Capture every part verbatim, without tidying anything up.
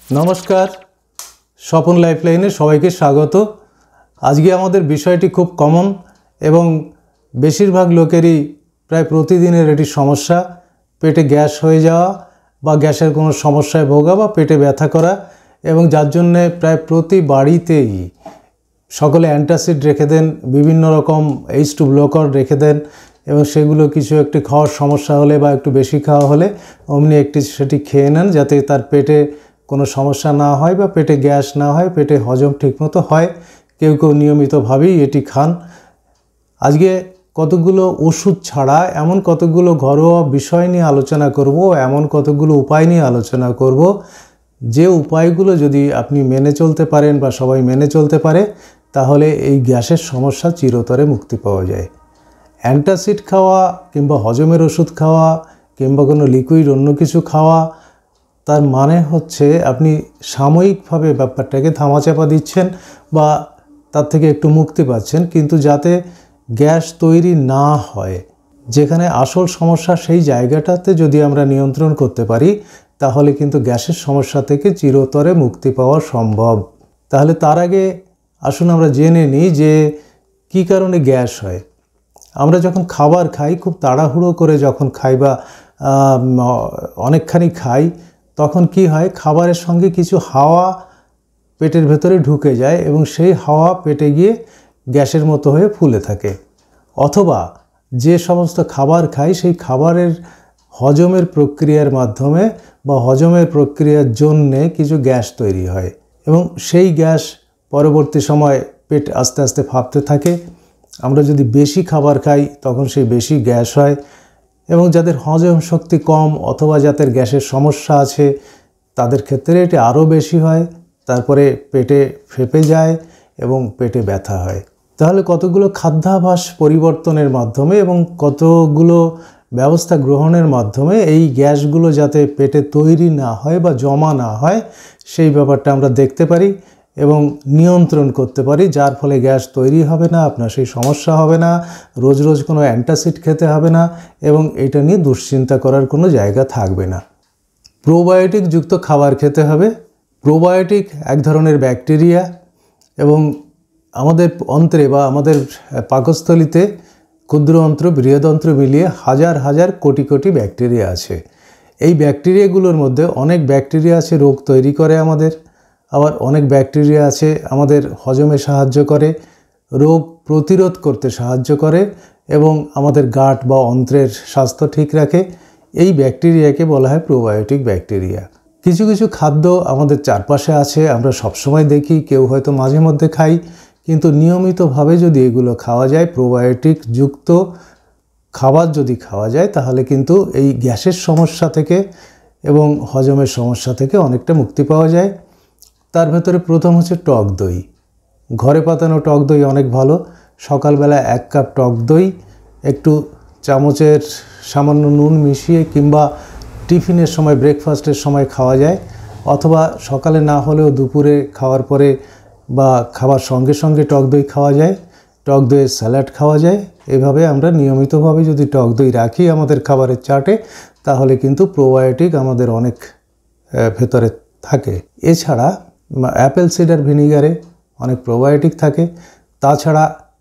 नमस्कार स्वपन लाइफलाइने सबाइके स्वागत। आज के आमादेर विषयटी खूब कमन एवं बेशिरभाग लोकेरই प्राय प्रतिदिनेर एटी समस्या पेटे ग्यास हो जाওয়া বা গ্যাসের কোনো সমস্যায় ভোগা বা পেটে ব্যথা করা এবং যার জন্য প্রায় প্রতি বাড়িতেই সকলে অ্যান্টাসিড রেখে দেন, বিভিন্ন রকম এইচ টু ব্লকার রেখে দেন এবং সেগুলো কিছু একটু খাওয়ার সমস্যা হলে বা একটু বেশি খাওয়া হলে অমনি একটি সেটি খেয়ে নেন যাতে তার পেটে কোনো সমস্যা না হয় বা পেটে গ্যাস না হয়, পেটে হজম ঠিকমতো হয়। কেউ কেউ নিয়মিতভাবেই এটি খান। আজকে কতগুলো ওষুধ ছাড়া এমন কতগুলো ঘরোয়া বিষয় নিয়ে আলোচনা করব, এমন কতগুলো উপায় নিয়ে আলোচনা করব যে উপায়গুলো যদি আপনি মেনে চলতে পারেন বা সবাই মেনে চলতে পারে তাহলে এই গ্যাসের সমস্যা চিরতরে মুক্তি পাওয়া যায়। অ্যান্টাসিড খাওয়া কিংবা হজমের ওষুধ খাওয়া কিংবা কোনো লিকুইড অন্য কিছু খাওয়া তার মানে হচ্ছে আপনি সাময়িকভাবে ব্যাপারটাকে ধামাচাপা দিচ্ছেন বা তার থেকে একটু মুক্তি পাচ্ছেন, কিন্তু যাতে গ্যাস তৈরি না হয়, যেখানে আসল সমস্যা সেই জায়গাটাতে যদি আমরা নিয়ন্ত্রণ করতে পারি তাহলে কিন্তু গ্যাসের সমস্যা থেকে চিরতরে মুক্তি পাওয়া সম্ভব। তাহলে তার আগে আসুন আমরা জেনে নিই যে কী কারণে গ্যাস হয়। আমরা যখন খাবার খাই, খুব তাড়াহুড়ো করে যখন খাই বা অনেকখানি খাই, তখন কি হয়, খাবারের সঙ্গে কিছু হাওয়া পেটের ভেতরে ঢুকে যায় এবং সেই হাওয়া পেটে গিয়ে গ্যাসের মতো হয়ে ফুলে থাকে। অথবা যে সমস্ত খাবার খাই সেই খাবারের হজমের প্রক্রিয়ার মাধ্যমে বা হজমের প্রক্রিয়ার জন্যে কিছু গ্যাস তৈরি হয় এবং সেই গ্যাস পরবর্তী সময় পেট আস্তে আস্তে ফাঁপতে থাকে। আমরা যদি বেশি খাবার খাই তখন সেই বেশি গ্যাস হয় এবং যাদের হজম শক্তি কম অথবা যাদের গ্যাসের সমস্যা আছে তাদের ক্ষেত্রে এটি আরও বেশি হয়। তারপরে পেটে ফেঁপে যায় এবং পেটে ব্যথা হয়। তাহলে কতগুলো খাদ্যাভ্যাস পরিবর্তনের মাধ্যমে এবং কতগুলো ব্যবস্থা গ্রহণের মাধ্যমে এই গ্যাসগুলো যাতে পেটে তৈরি না হয় বা জমা না হয় সেই ব্যাপারটা আমরা দেখতে পারি এবং নিয়ন্ত্রণ করতে পারি, যার ফলে গ্যাস তৈরি হবে না, আপনার সেই সমস্যা হবে না, রোজ রোজ কোনো অ্যান্টাসিড খেতে হবে না এবং এটা নিয়ে দুশ্চিন্তা করার কোনো জায়গা থাকবে না। প্রোবায়োটিক যুক্ত খাবার খেতে হবে। প্রোবায়োটিক এক ধরনের ব্যাকটেরিয়া এবং আমাদের অন্ত্রে বা আমাদের পাকস্থলিতে ক্ষুদ্র অন্ত্র বৃহদন্ত্র মিলিয়ে হাজার হাজার কোটি কোটি ব্যাকটেরিয়া আছে। এই ব্যাকটেরিয়াগুলোর মধ্যে অনেক ব্যাকটেরিয়া আছে রোগ তৈরি করে আমাদের, আবার অনেক ব্যাকটেরিয়া আছে আমাদের হজমে সাহায্য করে, রোগ প্রতিরোধ করতে সাহায্য করে এবং আমাদের গাট বা অন্ত্রের স্বাস্থ্য ঠিক রাখে। এই ব্যাকটেরিয়াকে বলা হয় প্রোবায়োটিক ব্যাকটেরিয়া। কিছু কিছু খাদ্য আমাদের চারপাশে আছে, আমরা সবসময় দেখি, কেউ হয়তো মাঝে মধ্যে খাই, কিন্তু নিয়মিতভাবে যদি এগুলো খাওয়া যায়, প্রোবায়োটিক যুক্ত খাবার যদি খাওয়া যায় তাহলে কিন্তু এই গ্যাসের সমস্যা থেকে এবং হজমের সমস্যা থেকে অনেকটা মুক্তি পাওয়া যায়। তার ভেতরে প্রথম হচ্ছে টক দই। ঘরে পাতানো টক দই অনেক ভালো। সকালবেলা এক কাপ টক দই একটু চামচের সামান্য নুন মিশিয়ে কিংবা টিফিনের সময় ব্রেকফাস্টের সময় খাওয়া যায়, অথবা সকালে না হলেও দুপুরে খাওয়ার পরে বা খাবার সঙ্গে সঙ্গে টক দই খাওয়া যায়, টক দইয়ের স্যালাড খাওয়া যায়। এভাবে আমরা নিয়মিতভাবে যদি টক দই রাখি আমাদের খাবারের চার্টে তাহলে কিন্তু প্রোবায়োটিক আমাদের অনেক ভেতরে থাকে। এছাড়া অ্যাপেল সিডার ভিনিগারে অনেক প্রোবায়োটিক থাকে। তাছাড়া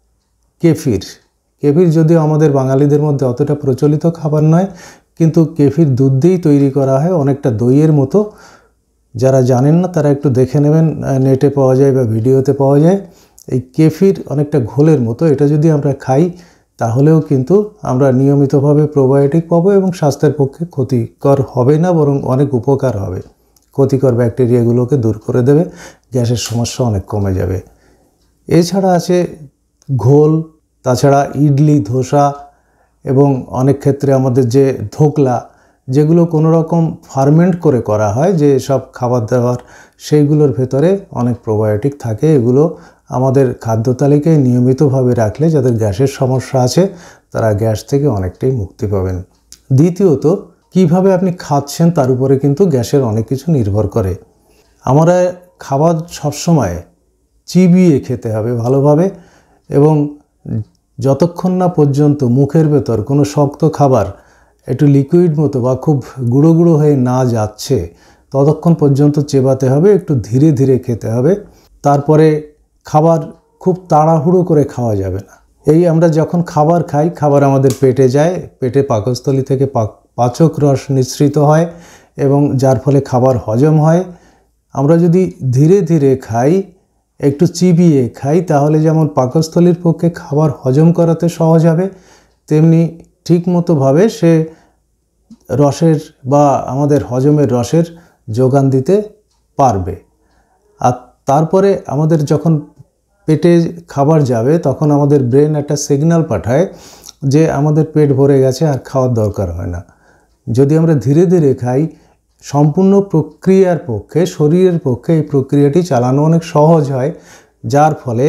কেফির কেফির যদিও আমাদের বাঙালিদের মধ্যে অতটা প্রচলিত খাবার নয়, কিন্তু কেফির দুধ দিয়েই তৈরি করা হয়, অনেকটা দইয়ের মতো। যারা জানেন না তারা একটু দেখে নেবেন, নেটে পাওয়া যায় বা ভিডিওতে পাওয়া যায়। এই কেফির অনেকটা ঘোলের মতো, এটা যদি আমরা খাই তাহলেও কিন্তু আমরা নিয়মিতভাবে প্রোবায়োটিক পাবো এবং স্বাস্থ্যের পক্ষে ক্ষতিকর হবে না, বরং অনেক উপকার হবে। ক্ষতিকর ব্যাকটেরিয়াগুলোকে দূর করে দেবে, গ্যাসের সমস্যা অনেক কমে যাবে। এছাড়া আছে ঘোল, তাছাড়া ইডলি, ধোসা এবং অনেক ক্ষেত্রে আমাদের যে ধোকলা, যেগুলো কোনো রকম ফার্মেন্ট করে করা হয়, যে সব খাবার দাবার, সেইগুলোর ভেতরে অনেক প্রোবায়োটিক থাকে। এগুলো আমাদের খাদ্য তালিকায় নিয়মিতভাবে রাখলে যাদের গ্যাসের সমস্যা আছে তারা গ্যাস থেকে অনেকটাই মুক্তি পাবেন। দ্বিতীয়ত, কিভাবে আপনি খাচ্ছেন তার উপরে কিন্তু গ্যাসের অনেক কিছু নির্ভর করে। আমরা খাবার সবসময় চিবিয়ে খেতে হবে ভালোভাবে এবং যতক্ষণ না পর্যন্ত মুখের ভেতর কোনো শক্ত খাবার একটু লিকুইড মতো বা খুব গুঁড়ো গুঁড়ো হয়ে না যাচ্ছে ততক্ষণ পর্যন্ত চেবাতে হবে, একটু ধীরে ধীরে খেতে হবে। তারপরে খাবার খুব তাড়াহুড়ো করে খাওয়া যাবে না। এই আমরা যখন খাবার খাই, খাবার আমাদের পেটে যায়, পেটে পাকস্থলী থেকে পাচক রস নিঃসৃত হয় এবং যার ফলে খাবার হজম হয়। আমরা যদি ধীরে ধীরে খাই, একটু চিবিয়ে খাই, তাহলে যেমন পাকস্থলীর পক্ষে খাবার হজম করাতে সহজ হবে, তেমনি ঠিকমতোভাবে সে রসের বা আমাদের হজমের রসের যোগান দিতে পারবে। আর তারপরে আমাদের যখন পেটে খাবার যাবে তখন আমাদের ব্রেন একটা সিগন্যাল পাঠায় যে আমাদের পেট ভরে গেছে, আর খাওয়ার দরকার হয় না। যদি আমরা ধীরে ধীরে খাই, সম্পূর্ণ প্রক্রিয়ার পক্ষে, শরীরের পক্ষে এই প্রক্রিয়াটি চালানো অনেক সহজ হয়, যার ফলে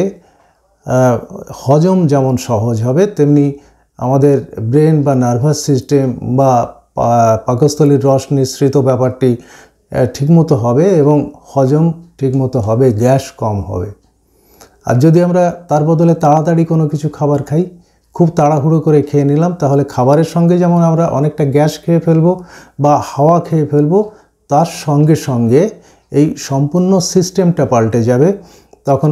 হজম যেমন সহজ হবে, তেমনি আমাদের ব্রেন বা নার্ভাস সিস্টেম বা পাকস্থলীর রস নিঃসৃত ব্যাপারটি ঠিকমতো হবে এবং হজম ঠিকমতো হবে, গ্যাস কম হবে। আর যদি আমরা তার বদলে তাড়াতাড়ি কোনো কিছু খাবার খাই, খুব তাড়াহুড়ো করে খেয়ে নিলাম, তাহলে খাবারের সঙ্গে যেমন আমরা অনেকটা গ্যাস খেয়ে ফেলবো বা হাওয়া খেয়ে ফেলবো, তার সঙ্গে সঙ্গে এই সম্পূর্ণ সিস্টেমটা পাল্টে যাবে। তখন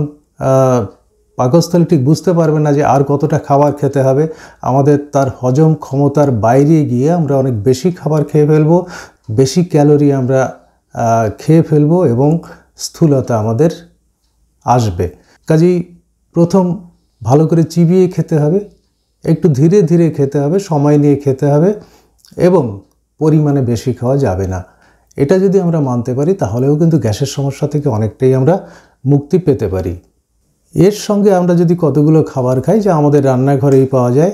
পাকস্থলী ঠিক বুঝতে পারবে না যে আর কতটা খাবার খেতে হবে। আমাদের তার হজম ক্ষমতার বাইরে গিয়ে আমরা অনেক বেশি খাবার খেয়ে ফেলবো, বেশি ক্যালোরি আমরা খেয়ে ফেলবো এবং স্থূলতা আমাদের আসবে। কাজেই প্রথম ভালো করে চিবিয়ে খেতে হবে, একটু ধীরে ধীরে খেতে হবে, সময় নিয়ে খেতে হবে এবং পরিমাণে বেশি খাওয়া যাবে না। এটা যদি আমরা মানতে পারি তাহলেও কিন্তু গ্যাসের সমস্যা থেকে অনেকটাই আমরা মুক্তি পেতে পারি। এর সঙ্গে আমরা যদি কতগুলো খাবার খাই যা আমাদের রান্নাঘরেই পাওয়া যায়,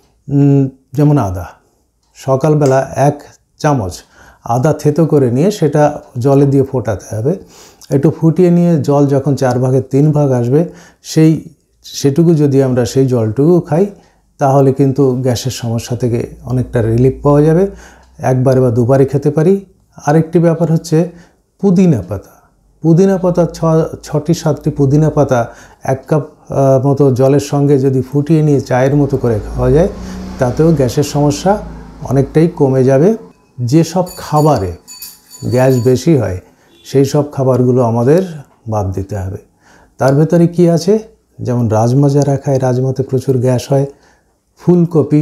যেমন আদা, সকালবেলা এক চামচ আদা থেতো করে নিয়ে সেটা জলে দিয়ে ফোটাতে হবে। একটু ফুটিয়ে নিয়ে জল যখন চার ভাগের তিন ভাগ আসবে, সেই সেটুকু যদি আমরা সেই জলটুকু খাই, তাহলে কিন্তু গ্যাসের সমস্যা থেকে অনেকটা রিলিফ পাওয়া যাবে। একবার বা দুবারে খেতে পারি। আরেকটি ব্যাপার হচ্ছে পুদিনা পাতা। পুদিনা পাতা ছ ছটি সাতটি পুদিনা পাতা এক কাপ মতো জলের সঙ্গে যদি ফুটিয়ে নিয়ে চায়ের মতো করে খাওয়া যায়, তাতেও গ্যাসের সমস্যা অনেকটাই কমে যাবে। যেসব খাবারে গ্যাস বেশি হয় সেই সব খাবারগুলো আমাদের বাদ দিতে হবে। তার ভেতরে কি আছে, যেমন রাজমা যারা খায়, রাজমাতে প্রচুর গ্যাস হয়, ফুলকপি,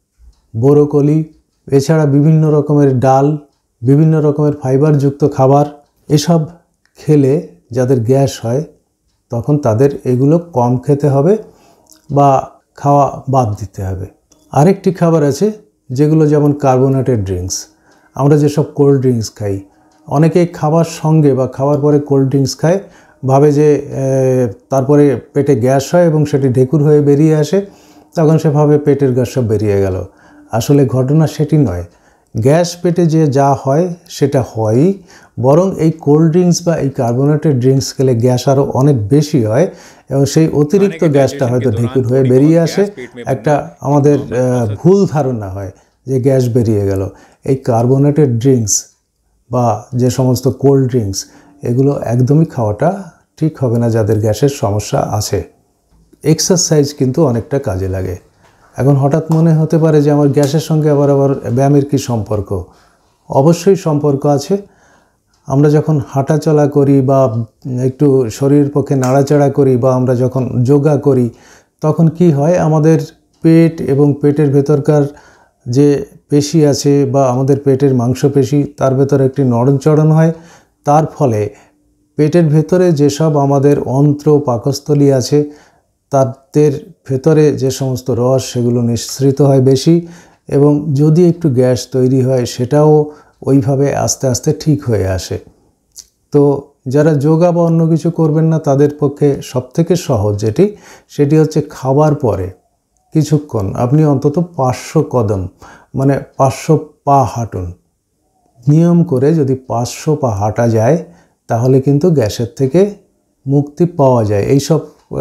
ব্রোকলি, এছাড়া বিভিন্ন রকমের ডাল, বিভিন্ন রকমের ফাইবারযুক্ত খাবার, এসব খেলে যাদের গ্যাস হয় তখন তাদের এগুলো কম খেতে হবে বা খাওয়া বাদ দিতে হবে। আরেকটি খাবার আছে যেগুলো যেমন কার্বোনেটেড ড্রিঙ্কস। আমরা যেসব কোল্ড ড্রিঙ্কস খাই, অনেকেই খাবার সঙ্গে বা খাওয়ার পরে কোল্ড ড্রিঙ্কস খায়, ভাবে যে তারপরে পেটে গ্যাস হয় এবং সেটি ঢেকুর হয়ে বেরিয়ে আসে, তখন সে ভাবে পেটের গ্যাস সব বেরিয়ে গেল। আসলে ঘটনা সেটি নয়। গ্যাস পেটে যে যা হয় সেটা হয়ই, বরং এই কোল্ড ড্রিঙ্কস বা এই কার্বোনেটেড ড্রিঙ্কস খেলে গ্যাস আরও অনেক বেশি হয় এবং সেই অতিরিক্ত গ্যাসটা হয়তো ঢেকুর হয়ে বেরিয়ে আসে। একটা আমাদের ভুল ধারণা হয় যে গ্যাস বেরিয়ে গেল। এই কার্বোনেটেড ড্রিঙ্কস বা যে সমস্ত কোল্ড ড্রিঙ্কস, এগুলো একদমই খাওয়াটা ঠিক হবে না যাদের গ্যাসের সমস্যা আছে। এক্সারসাইজ কিন্তু অনেকটা কাজে লাগে। এখন হঠাৎ মনে হতে পারে যে আমার গ্যাসের সঙ্গে আবার আবার ব্যায়ামের কী সম্পর্ক? অবশ্যই সম্পর্ক আছে। আমরা যখন হাঁটাচলা করি বা একটু শরীরের পক্ষে নাড়াচাড়া করি বা আমরা যখন যোগা করি, তখন কি হয়, আমাদের পেট এবং পেটের ভেতরকার যে পেশি আছে বা আমাদের পেটের মাংসপেশি, তার ভেতরে একটি নড়নচড়ন হয়। তার ফলে পেটের ভেতরে যেসব আমাদের অন্ত্র পাকস্থলী আছে, তাদের ভেতরে যে সমস্ত রস সেগুলো নিঃসৃত হয় বেশি, এবং যদি একটু গ্যাস তৈরি হয় সেটাও ওইভাবে আস্তে আস্তে ঠিক হয়ে আসে। তো যারা যোগা বা অন্য কিছু করবেন না, তাদের পক্ষে সবথেকে সহজ যেটি, সেটি হচ্ছে খাবার পরে কিছুক্ষণ আপনি অন্তত পাঁচশো কদম মানে পাঁচশো পা হাঁটুন। নিয়ম করে যদি পাঁচশো পা হাঁটা যায় তাহলে কিন্তু গ্যাসের থেকে মুক্তি পাওয়া যায়। এইসব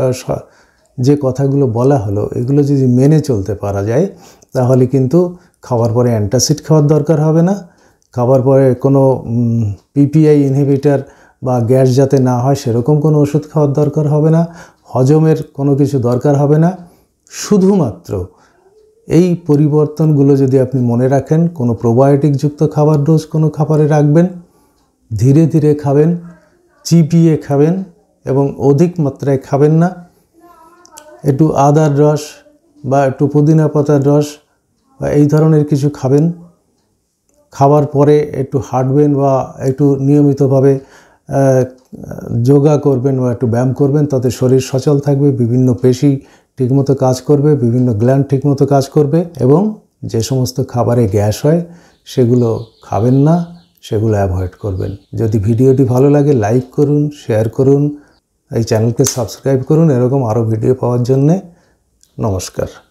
যে কথাগুলো বলা হলো, এগুলো যদি মেনে চলতে পারা যায় তাহলে কিন্তু খাওয়ার পরে অ্যান্টাসিড খাওয়ার দরকার হবে না, খাবার পরে কোনো পিপিআই ইনহিবিটার বা গ্যাস যাতে না হয় সেরকম কোনো ওষুধ খাওয়ার দরকার হবে না, হজমের কোনো কিছু দরকার হবে না। শুধুমাত্র এই পরিবর্তনগুলো যদি আপনি মনে রাখেন, কোনো প্রোবায়োটিকযুক্ত খাবার ডোজ কোনো খাবারে রাখবেন, ধীরে ধীরে খাবেন, চিবিয়ে খাবেন এবং অধিক মাত্রায় খাবেন না। একটু আদার রস বা একটু পুদিনা পাতার রস বা এই ধরনের কিছু খাবেন। খাবার পরে একটু হাঁটবেন বা একটু নিয়মিতভাবে যোগা করবেন বা একটু ব্যায়াম করবেন, তাতে শরীর সচল থাকবে, বিভিন্ন পেশি ঠিকমতো কাজ করবে, বিভিন্ন গ্ল্যান্ড ঠিকমতো কাজ করবে এবং যে সমস্ত খাবারে গ্যাস হয় সেগুলো খাবেন না, সেগুলো অ্যাভয়েড করবেন। যদি ভিডিওটি ভালো লাগে লাইক করুন, শেয়ার করুন, এই চ্যানেলকে সাবস্ক্রাইব করুন এরকম আরও ভিডিও পাওয়ার জন্যে। নমস্কার।